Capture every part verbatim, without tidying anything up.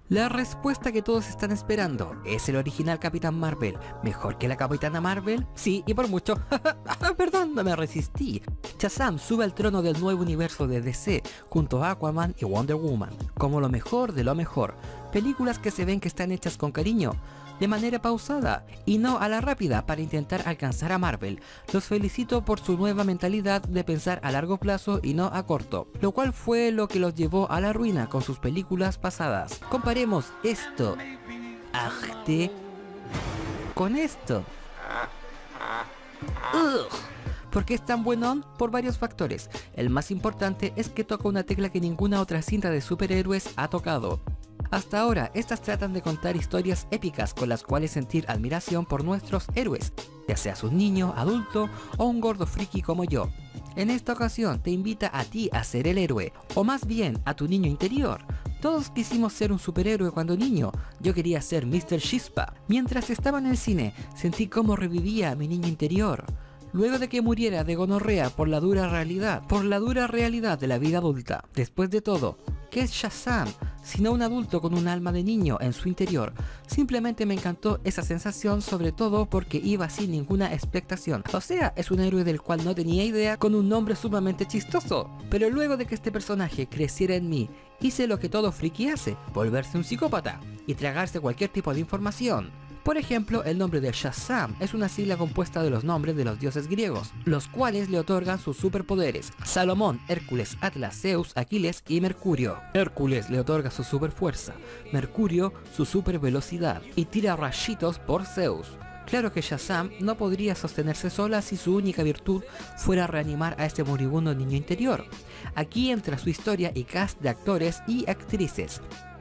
La respuesta que todos están esperando, ¿es el original Capitán Marvel mejor que la Capitana Marvel? Sí, y por mucho. Perdón, no me resistí. Shazam sube al trono del nuevo universo de D C junto a Aquaman y Wonder Woman, como lo mejor de lo mejor. Películas que se ven que están hechas con cariño, de manera pausada y no a la rápida para intentar alcanzar a Marvel. Los felicito por su nueva mentalidad de pensar a largo plazo y no a corto, lo cual fue lo que los llevó a la ruina con sus películas pasadas. Comparemos esto, arte, con esto. Ugh. ¿Por qué es tan buenón? Por varios factores. El más importante es que toca una tecla que ninguna otra cinta de superhéroes ha tocado. Hasta ahora, estas tratan de contar historias épicas con las cuales sentir admiración por nuestros héroes, ya seas un niño, adulto o un gordo friki como yo. En esta ocasión te invita a ti a ser el héroe, o más bien a tu niño interior. Todos quisimos ser un superhéroe cuando niño. Yo quería ser míster Chispa. Mientras estaba en el cine, sentí cómo revivía a mi niño interior. Luego de que muriera de gonorrea por la dura realidad, por la dura realidad de la vida adulta. Después de todo, ¿qué es Shazam? Sino un adulto con un alma de niño en su interior. Simplemente me encantó esa sensación, sobre todo porque iba sin ninguna expectación. O sea, es un héroe del cual no tenía idea, con un nombre sumamente chistoso. Pero luego de que este personaje creciera en mí, hice lo que todo friki hace, volverse un psicópata y tragarse cualquier tipo de información. Por ejemplo, el nombre de Shazam es una sigla compuesta de los nombres de los dioses griegos, los cuales le otorgan sus superpoderes. Salomón, Hércules, Atlas, Zeus, Aquiles y Mercurio. Hércules le otorga su superfuerza, Mercurio su supervelocidad y tira rayitos por Zeus. Claro que Shazam no podría sostenerse sola si su única virtud fuera reanimar a este moribundo niño interior. Aquí entra su historia y cast de actores y actrices.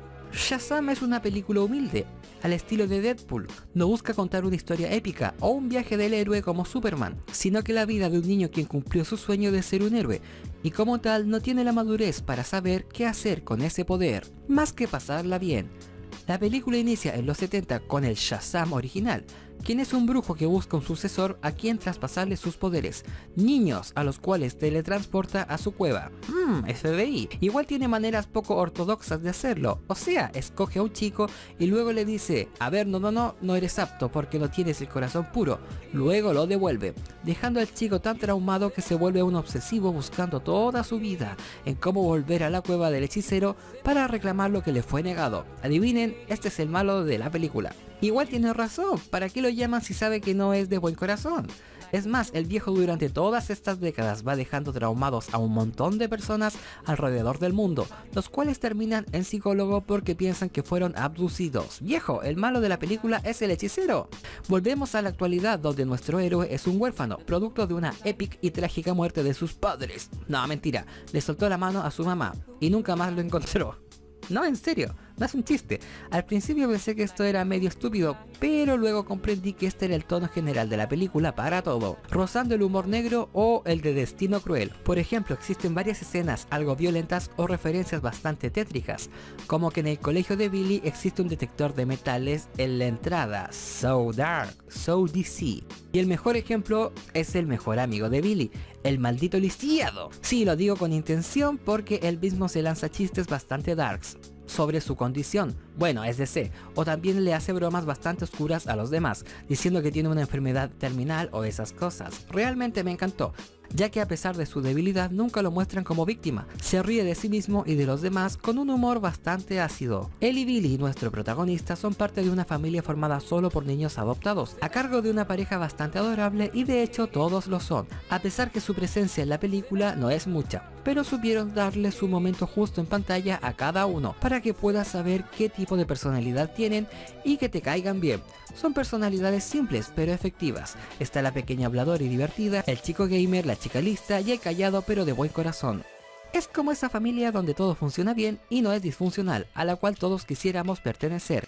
Shazam es una película humilde, al estilo de Deadpool. No busca contar una historia épica o un viaje del héroe como Superman, sino que la vida de un niño quien cumplió su sueño de ser un héroe, y como tal no tiene la madurez para saber qué hacer con ese poder, más que pasarla bien. La película inicia en los setenta con el Shazam original, quien es un brujo que busca un sucesor a quien traspasarle sus poderes, niños a los cuales teletransporta a su cueva. Mmm, F B I. Igual tiene maneras poco ortodoxas de hacerlo, o sea, escoge a un chico y luego le dice, a ver, no, no, no, no eres apto porque no tienes el corazón puro, luego lo devuelve, dejando al chico tan traumado que se vuelve un obsesivo buscando toda su vida en cómo volver a la cueva del hechicero para reclamar lo que le fue negado. Adivinen, este es el malo de la película. Igual tiene razón, ¿para qué lo llaman si sabe que no es de buen corazón? Es más, el viejo durante todas estas décadas va dejando traumados a un montón de personas alrededor del mundo, los cuales terminan en psicólogo porque piensan que fueron abducidos. Viejo, el malo de la película es el hechicero. Volvemos a la actualidad, donde nuestro héroe es un huérfano, producto de una épica y trágica muerte de sus padres. No, mentira, le soltó la mano a su mamá y nunca más lo encontró. No, en serio, no es un chiste. Al principio pensé que esto era medio estúpido, pero luego comprendí que este era el tono general de la película para todo, rozando el humor negro o el de destino cruel. Por ejemplo, existen varias escenas algo violentas o referencias bastante tétricas, como que en el colegio de Billy existe un detector de metales en la entrada. So dark, so D C. Y el mejor ejemplo es el mejor amigo de Billy, el maldito lisiado. Sí, lo digo con intención porque él mismo se lanza chistes bastante darks sobre su condición, bueno, es D C, o también le hace bromas bastante oscuras a los demás, diciendo que tiene una enfermedad terminal o esas cosas. Realmente me encantó, ya que a pesar de su debilidad nunca lo muestran como víctima, se ríe de sí mismo y de los demás con un humor bastante ácido. Él y Billy, nuestro protagonista, son parte de una familia formada solo por niños adoptados, a cargo de una pareja bastante adorable y de hecho todos lo son, a pesar que su presencia en la película no es mucha, pero supieron darle su momento justo en pantalla a cada uno, para que puedas saber qué tipo de personalidad tienen y que te caigan bien. Son personalidades simples pero efectivas. Está la pequeña habladora y divertida, el chico gamer, la chica lista y el callado pero de buen corazón. Es como esa familia donde todo funciona bien y no es disfuncional, a la cual todos quisiéramos pertenecer.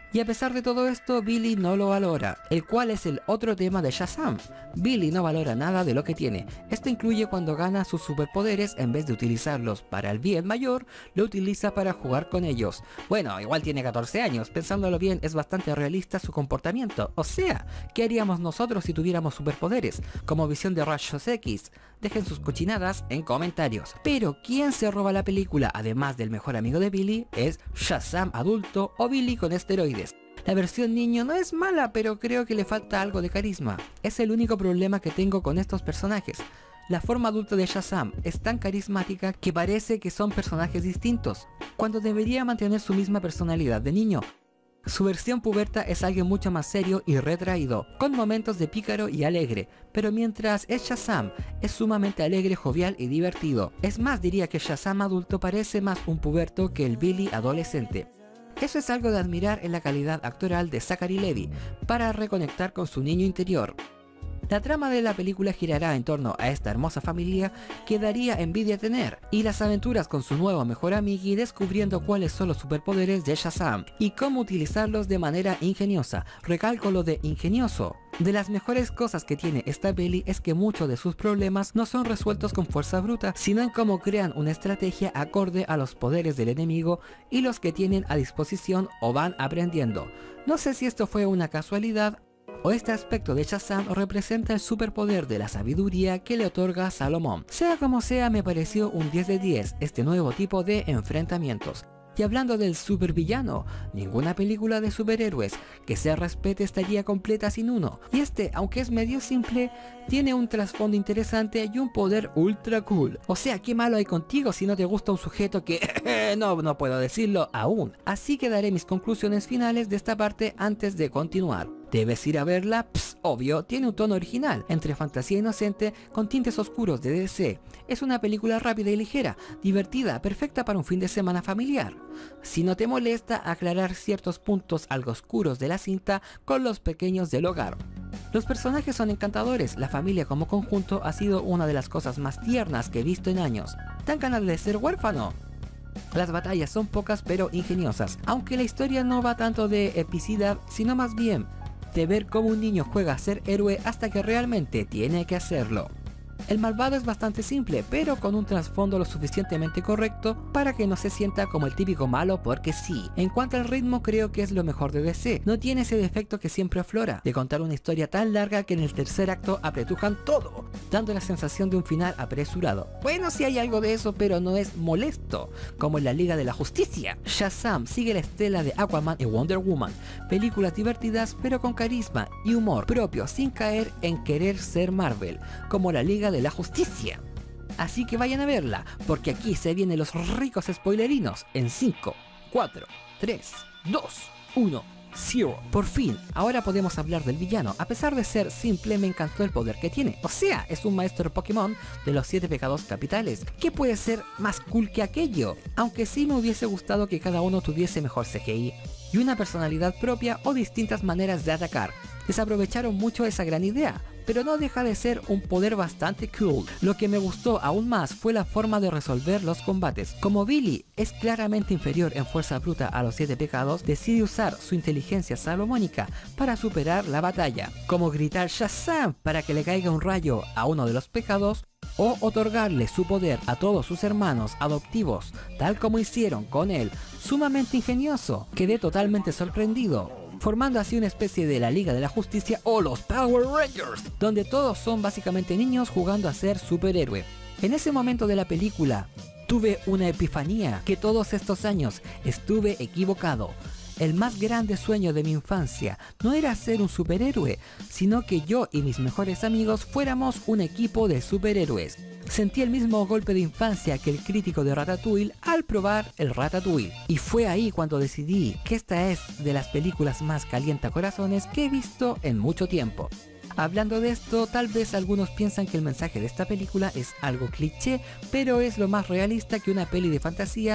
Y a pesar de todo esto, Billy no lo valora, el cual es el otro tema de Shazam. Billy no valora nada de lo que tiene. Esto incluye cuando gana sus superpoderes, en vez de utilizarlos para el bien mayor, lo utiliza para jugar con ellos. Bueno, igual tiene catorce años, pensándolo bien es bastante realista su comportamiento. O sea, ¿qué haríamos nosotros si tuviéramos superpoderes? Como visión de rayos X. Dejen sus cochinadas en comentarios. Pero ¿quién se roba la película, además del mejor amigo de Billy? Es Shazam adulto o Billy con esteroides. La versión niño no es mala, pero creo que le falta algo de carisma. Es el único problema que tengo con estos personajes. La forma adulta de Shazam es tan carismática que parece que son personajes distintos, cuando debería mantener su misma personalidad de niño. Su versión puberta es alguien mucho más serio y retraído, con momentos de pícaro y alegre, pero mientras es Shazam, es sumamente alegre, jovial y divertido. Es más, diría que Shazam adulto parece más un puberto que el Billy adolescente. Eso es algo de admirar en la calidad actoral de Zachary Levi, para reconectar con su niño interior. La trama de la película girará en torno a esta hermosa familia que daría envidia tener, y las aventuras con su nuevo mejor amigui descubriendo cuáles son los superpoderes de Shazam y cómo utilizarlos de manera ingeniosa. Recalco lo de ingenioso. De las mejores cosas que tiene esta peli es que muchos de sus problemas no son resueltos con fuerza bruta, sino en cómo crean una estrategia acorde a los poderes del enemigo y los que tienen a disposición o van aprendiendo. No sé si esto fue una casualidad o este aspecto de Shazam representa el superpoder de la sabiduría que le otorga Salomón. Sea como sea, me pareció un diez de diez este nuevo tipo de enfrentamientos. Y hablando del supervillano, ninguna película de superhéroes que se respete estaría completa sin uno. Y este, aunque es medio simple, tiene un trasfondo interesante y un poder ultra cool. O sea, ¿qué malo hay contigo si no te gusta un sujeto que no, no puedo decirlo aún? Así que daré mis conclusiones finales de esta parte antes de continuar. ¿Debes ir a verla? Pss, obvio, tiene un tono original, entre fantasía inocente con tintes oscuros de D C. Es una película rápida y ligera, divertida, perfecta para un fin de semana familiar. Si no te molesta aclarar ciertos puntos algo oscuros de la cinta con los pequeños del hogar. Los personajes son encantadores, la familia como conjunto ha sido una de las cosas más tiernas que he visto en años. ¿Dan ganas de ser huérfano? Las batallas son pocas pero ingeniosas, aunque la historia no va tanto de epicidad, sino más bien de ver cómo un niño juega a ser héroe hasta que realmente tiene que hacerlo. El malvado es bastante simple, pero con un trasfondo lo suficientemente correcto para que no se sienta como el típico malo porque sí. En cuanto al ritmo, creo que es lo mejor de D C. No tiene ese defecto que siempre aflora, de contar una historia tan larga que en el tercer acto apretujan todo, dando la sensación de un final apresurado. Bueno, sí hay algo de eso, pero no es molesto, como en la Liga de la Justicia. Shazam sigue la estela de Aquaman y Wonder Woman, películas divertidas pero con carisma y humor propio sin caer en querer ser Marvel, como la Liga de la Justicia. Así que vayan a verla, porque aquí se vienen los ricos spoilerinos en cinco, cuatro, tres, dos, uno, cero. Por fin, ahora podemos hablar del villano. A pesar de ser simple, me encantó el poder que tiene. O sea, es un maestro Pokémon de los siete pecados capitales. ¿Qué puede ser más cool que aquello? Aunque sí me hubiese gustado que cada uno tuviese mejor C G I y una personalidad propia o distintas maneras de atacar. Desaprovecharon mucho esa gran idea, pero no deja de ser un poder bastante cool. Lo que me gustó aún más fue la forma de resolver los combates. Como Billy es claramente inferior en fuerza bruta a los siete pecados, decide usar su inteligencia salomónica para superar la batalla, como gritar Shazam para que le caiga un rayo a uno de los pecados, o otorgarle su poder a todos sus hermanos adoptivos, tal como hicieron con él. Sumamente ingenioso, quedé totalmente sorprendido, formando así una especie de la Liga de la Justicia o los Power Rangers, donde todos son básicamente niños jugando a ser superhéroe. En ese momento de la película, tuve una epifanía que todos estos años estuve equivocado. El más grande sueño de mi infancia no era ser un superhéroe, sino que yo y mis mejores amigos fuéramos un equipo de superhéroes. Sentí el mismo golpe de infancia que el crítico de Ratatouille al probar el Ratatouille. Y fue ahí cuando decidí que esta es de las películas más calientacorazones que he visto en mucho tiempo. Hablando de esto, tal vez algunos piensan que el mensaje de esta película es algo cliché, pero es lo más realista que una peli de fantasía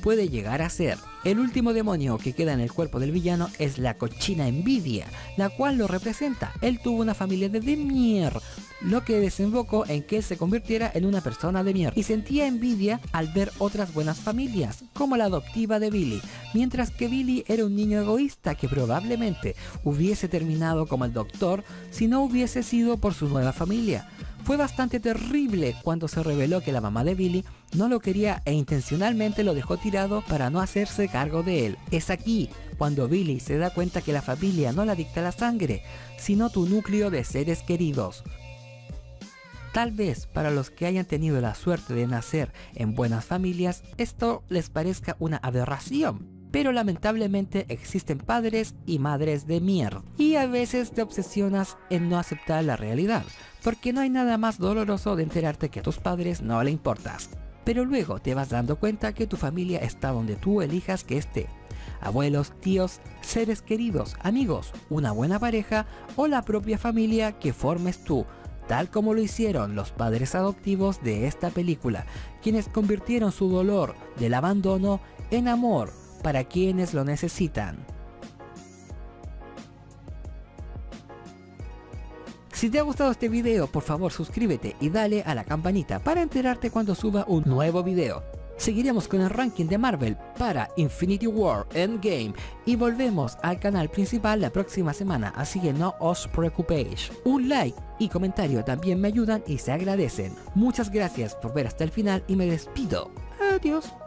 puede llegar a ser. El último demonio que queda en el cuerpo del villano es la cochina envidia, la cual lo representa. Él tuvo una familia de, de mierda, lo que desembocó en que él se convirtiera en una persona de mierda y sentía envidia al ver otras buenas familias, como la adoptiva de Billy, mientras que Billy era un niño egoísta que probablemente hubiese terminado como el doctor si no hubiese sido por su nueva familia. Fue bastante terrible cuando se reveló que la mamá de Billy no lo quería e intencionalmente lo dejó tirado para no hacerse cargo de él. Es aquí cuando Billy se da cuenta que la familia no la dicta la sangre, sino tu núcleo de seres queridos. Tal vez para los que hayan tenido la suerte de nacer en buenas familias, esto les parezca una aberración. Pero lamentablemente existen padres y madres de mierda. Y a veces te obsesionas en no aceptar la realidad, porque no hay nada más doloroso de enterarte que a tus padres no le importas. Pero luego te vas dando cuenta que tu familia está donde tú elijas que esté. Abuelos, tíos, seres queridos, amigos, una buena pareja o la propia familia que formes tú. Tal como lo hicieron los padres adoptivos de esta película, quienes convirtieron su dolor del abandono en amor para quienes lo necesitan. Si te ha gustado este video, por favor suscríbete y dale a la campanita para enterarte cuando suba un nuevo video. Seguiremos con el ranking de Marvel para Infinity War Endgame y volvemos al canal principal la próxima semana, así que no os preocupéis. Un like y comentario también me ayudan y se agradecen. Muchas gracias por ver hasta el final y me despido. Adiós.